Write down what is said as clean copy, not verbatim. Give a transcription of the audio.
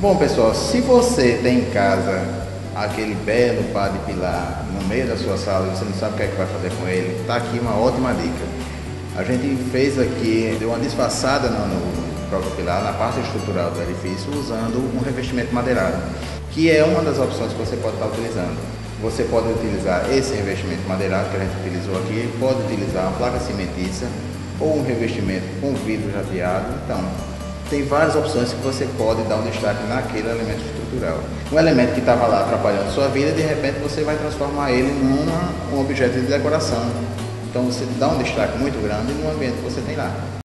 Bom, pessoal, se você tem em casa aquele belo pá de pilar no meio da sua sala e você não sabe o que é que vai fazer com ele, está aqui uma ótima dica. A gente fez aqui, deu uma disfarçada no próprio pilar, na parte estrutural do edifício, usando um revestimento madeirado, que é uma das opções que você pode estar utilizando. Você pode utilizar esse revestimento madeirado que a gente utilizou aqui, pode utilizar uma placa cimentícia ou um revestimento com vidro jateado. Então, tem várias opções que você pode dar um destaque naquele elemento estrutural. Um elemento que estava lá atrapalhando sua vida, de repente você vai transformar ele num objeto de decoração. Então você dá um destaque muito grande no ambiente que você tem lá.